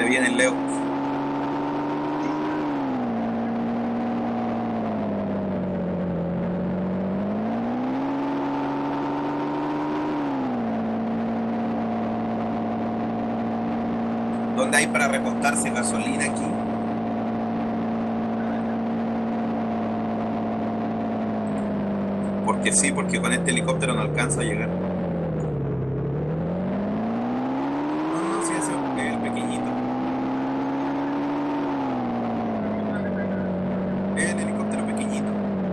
viene el Leo. ¿Dónde hay para repostarse gasolina aquí? Porque sí, porque con este helicóptero no alcanza a llegar. No, no, sí, ese es el pequeñito. Es el helicóptero pequeñito.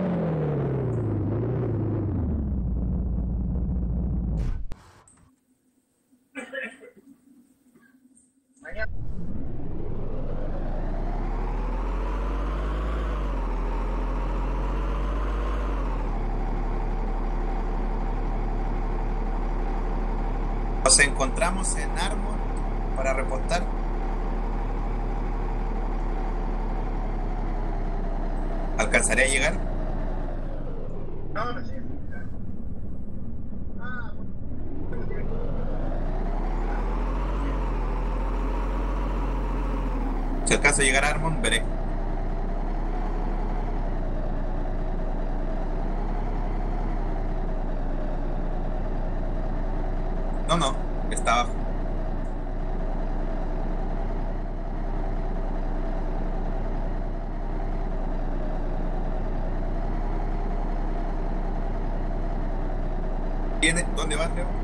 Nos encontramos en Armor para repostar. ¿Alcanzaré a llegar? Si alcanzo a llegar a Armor, veré. No, no, está abajo. ¿Dónde vas, Leo?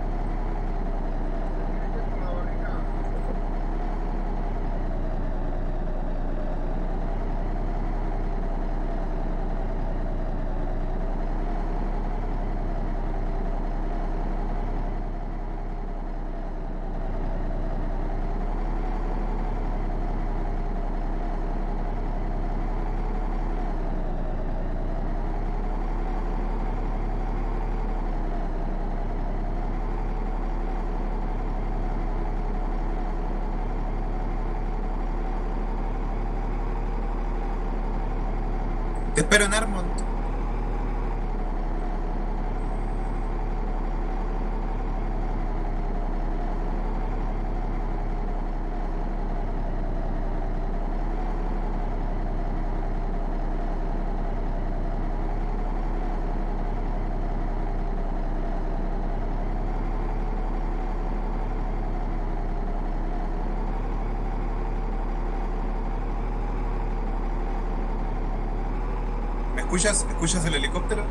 Te espero en Armont. ¿Me escuchas? ¿Escuchas el helicóptero?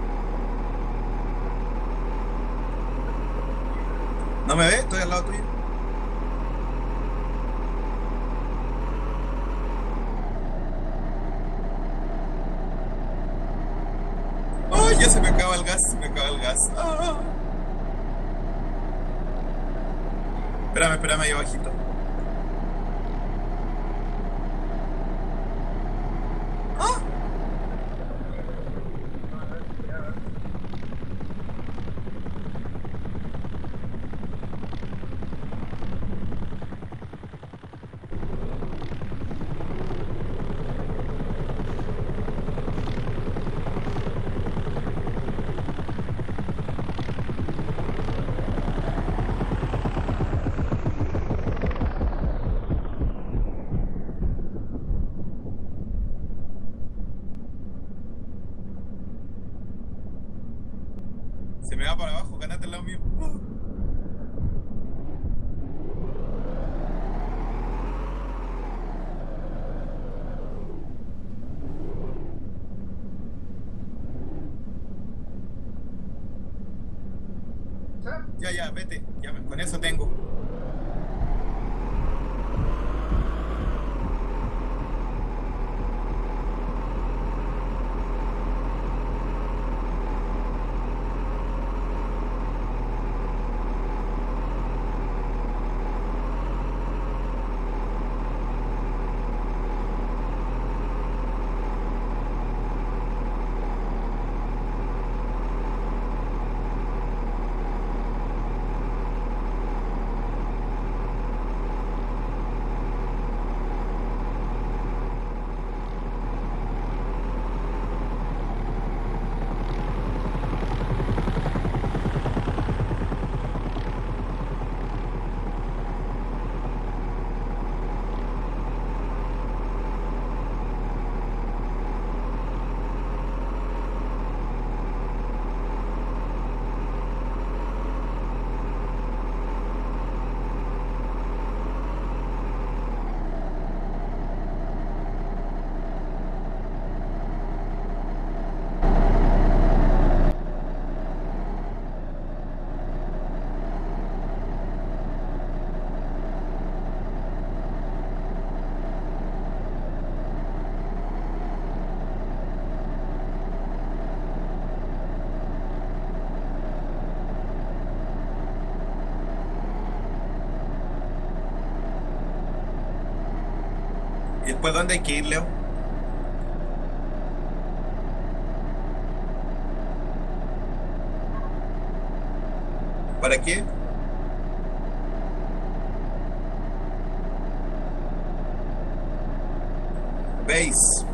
¿No me ves? Estoy al lado tuyo. ¡Ay, ya se me acaba el gas! Se me acaba el gas. ¡Ah! Espérame, espérame ahí abajito. ¡Ah! Se me va para abajo, ganate al lado mío. Ya, ya, vete. Ya, con eso tengo. ¿Y después dónde hay que ir, Leo? ¿Para qué? Base.